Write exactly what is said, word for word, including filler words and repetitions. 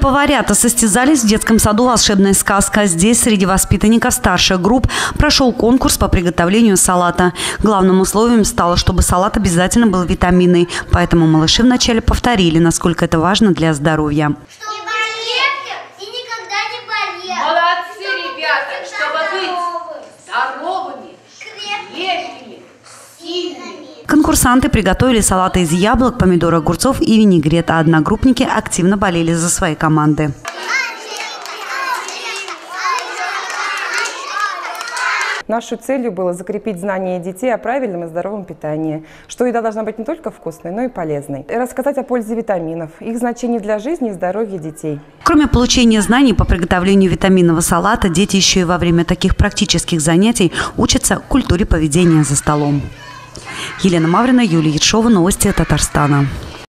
поварята состязались в детском саду «Волшебная сказка». Здесь среди воспитанников старших групп прошел конкурс по приготовлению салата. Главным условием стало, чтобы салат обязательно был витаминный. Поэтому малыши вначале повторили, насколько это важно для здоровья. Молодцы, ребята, чтобы быть здоровыми, крепкими, сильными. Конкурсанты приготовили салаты из яблок, помидор, огурцов и винегрет, а одногруппники активно болели за свои команды. Нашей целью было закрепить знания детей о правильном и здоровом питании, что еда должна быть не только вкусной, но и полезной. И рассказать о пользе витаминов, их значении для жизни и здоровья детей. Кроме получения знаний по приготовлению витаминного салата, дети еще и во время таких практических занятий учатся культуре поведения за столом. Елена Маврина, Юлия Ершова. Новости Татарстана.